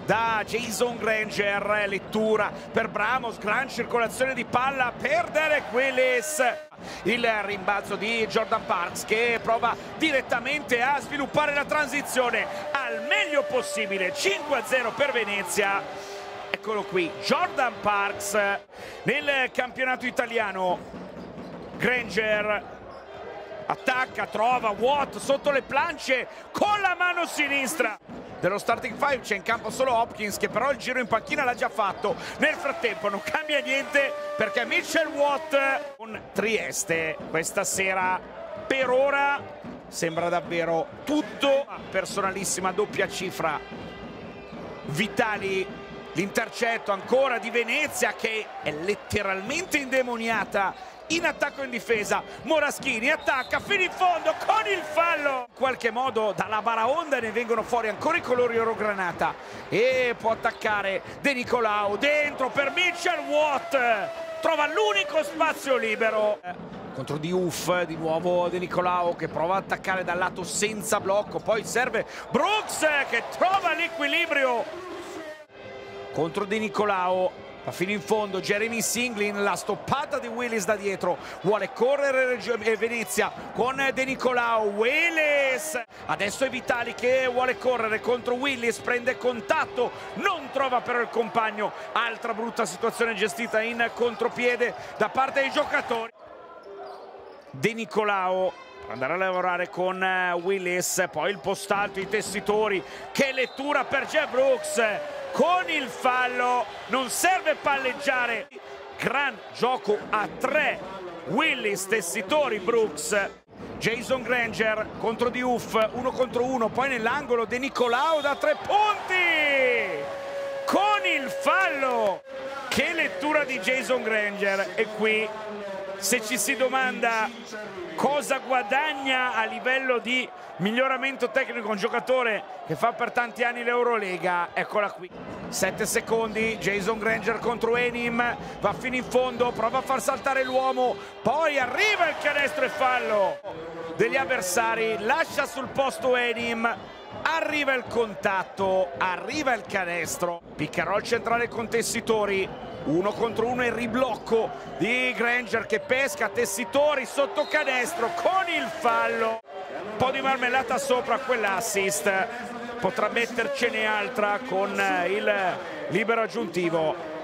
da Jason Granger, lettura per Bramos, gran circolazione di palla per Derek Willis, il rimbalzo di Jordan Parks che prova direttamente a sviluppare la transizione al meglio possibile. 5-0 per Venezia. Eccolo qui, Jordan Parks nel campionato italiano. Granger attacca, trova Watt sotto le planche con la mano sinistra dello starting five. C'è in campo solo Hopkins che però il giro in panchina l'ha già fatto. Nel frattempo non cambia niente perché Mitchell Watt con Trieste questa sera per ora sembra davvero tutto. Personalissima doppia cifra Vitali, l'intercetto ancora di Venezia che è letteralmente indemoniata in attacco e in difesa. Moraschini attacca fino in fondo con il fallo. In qualche modo dalla baraonda ne vengono fuori ancora i colori oro granata e può attaccare De Nicolao dentro per Mitchell Watt. Trova l'unico spazio libero contro Diouf, di nuovo De Nicolao che prova ad attaccare dal lato senza blocco, poi serve Brooks che trova l'equilibrio contro De Nicolao. Va fino in fondo Jeremy Singlin, la stoppata di Willis da dietro, vuole correre Venezia con De Nicolao. Willis, adesso è Vitali che vuole correre contro Willis, prende contatto, non trova però il compagno. Altra brutta situazione gestita in contropiede da parte dei giocatori. De Nicolao per andare a lavorare con Willis, poi il postalto, i tessitori, che lettura per Jeff Brooks con il fallo. Non serve palleggiare, gran gioco a tre. Willis, tessitori, Brooks. Jason Granger contro Diouf, 1 contro 1, poi nell'angolo De Nicolao da 3 punti con il fallo. Che lettura di Jason Granger. E qui se ci si domanda cosa guadagna a livello di miglioramento tecnico un giocatore che fa per tanti anni l'Eurolega, eccola qui. 7 secondi, Jason Granger contro Enim, va fino in fondo, prova a far saltare l'uomo, poi arriva il canestro e fallo degli avversari, lascia sul posto Enim, arriva il contatto, arriva il canestro. Pick and roll centrale con Tessitori, 1 contro 1 il riblocco di Granger che pesca Tessitori sotto canestro con il fallo. Un po' di marmellata sopra quell'assist, potrà mettercene altra con il libero aggiuntivo.